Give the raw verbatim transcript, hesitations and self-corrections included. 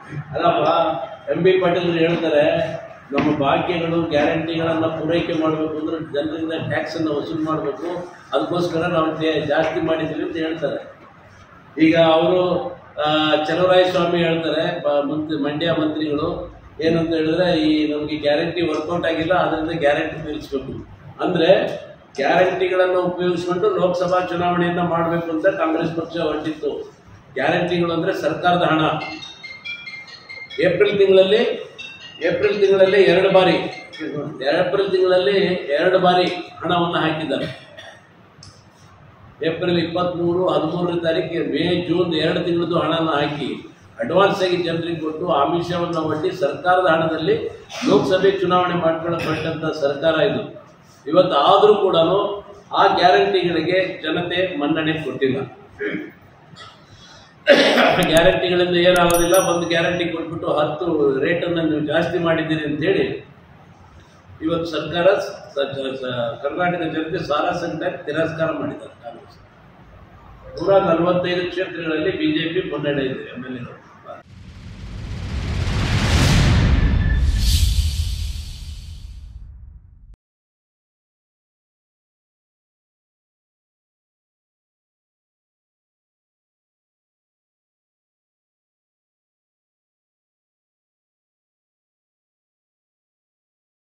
ಅಲ್ಲಪ್ಪ, M B Patil ಹೇಳ್ತಾರೆ ನಮ್ಮ ಭಾಗ್ಯಗಳು ಗ್ಯಾರಂಟಿಗಳನ್ನು ಪೂರೈಕೆ ಮಾಡಬೇಕು ಅಂದ್ರೆ ಜನರಿಂದ ಟ್ಯಾಕ್ಸನ್ನು ವಸೂಲು ಮಾಡಬೇಕು, ಅದಕ್ಕೋಸ್ಕರ ನಾವು ಜಾಸ್ತಿ ಮಾಡಿದ್ದೀವಿ ಅಂತ ಹೇಳ್ತಾರೆ. ಈಗ ಅವರು ಚಲುವರಾಯ ಸ್ವಾಮಿ ಹೇಳ್ತಾರೆ, ಮಂತ್ರಿ ಮಂಡ್ಯ ಮಂತ್ರಿಗಳು ಏನಂತ ಹೇಳಿದ್ರೆ, ಈ ನಮಗೆ ಗ್ಯಾರಂಟಿ ವರ್ಕೌಟ್ ಆಗಿಲ್ಲ, ಅದರಿಂದ ಗ್ಯಾರಂಟಿ ನಿಲ್ಲಿಸಬೇಕು ಅಂದರೆ ಗ್ಯಾರಂಟಿಗಳನ್ನು ಉಪಯೋಗಿಸ್ಕೊಂಡು ಲೋಕಸಭಾ ಚುನಾವಣೆಯನ್ನು ಮಾಡಬೇಕು ಅಂತ ಕಾಂಗ್ರೆಸ್ ಪಕ್ಷ ಹೊರಟಿತ್ತು. ಗ್ಯಾರಂಟಿಗಳು ಅಂದರೆ ಸರ್ಕಾರದ ಹಣ. ಏಪ್ರಿಲ್ ತಿಂಗಳಲ್ಲಿ ಏಪ್ರಿಲ್ ತಿಂಗಳಲ್ಲಿ ಎರಡು ಬಾರಿ ಏಪ್ರಿಲ್ ತಿಂಗಳಲ್ಲಿ ಎರಡು ಬಾರಿ ಹಣವನ್ನು ಹಾಕಿದ್ದಾರೆ. ಏಪ್ರಿಲ್ ಇಪ್ಪತ್ತ್ಮೂರು ಹದಿಮೂರನೇ ತಾರೀಕು ಮೇ ಜೂನ್ ಎರಡು ತಿಂಗಳದ್ದು ಹಣನ ಹಾಕಿ ಅಡ್ವಾನ್ಸ್ ಆಗಿ ಜನರಿಗೆ ಕೊಟ್ಟು ಆಮಿಷವನ್ನು ಒಡ್ಡಿ ಸರ್ಕಾರದ ಹಣದಲ್ಲಿ ಲೋಕಸಭೆ ಚುನಾವಣೆ ಮಾಡ್ಕೊಳ್ಳಲ್ಪಟ್ಟಂಥ ಸರ್ಕಾರ ಇದು. ಇವತ್ತು ಆದರೂ ಕೂಡ ಆ ಗ್ಯಾರಂಟಿಗಳಿಗೆ ಜನತೆ ಮನ್ನಣೆ ಕೊಟ್ಟಿಲ್ಲ. ಗ್ಯಾರಂಟಿಗಳಿಂದ ಏನಾಗೋದಿಲ್ಲ, ಒಂದು ಗ್ಯಾರಂಟಿ ಕೊಟ್ಬಿಟ್ಟು ಹತ್ತು ರೇಟನ್ನು ನೀವು ಜಾಸ್ತಿ ಮಾಡಿದ್ದೀರಿ ಅಂತೇಳಿ ಇವತ್ತು ಸರ್ಕಾರ ಕರ್ನಾಟಕ ಜನತೆ ಸಾಲ ಸಂಕಟ ತಿರಸ್ಕಾರ ಮಾಡಿದ್ದಾರೆ. ಕಾಂಗ್ರೆಸ್ ನೂರ ನಲವತ್ತೈದು ಕ್ಷೇತ್ರಗಳಲ್ಲಿ ಬಿಜೆಪಿ ಮುನ್ನಡೆ ಇದೆ ಎಮ್ ಎಲ್ ಎಗಳು.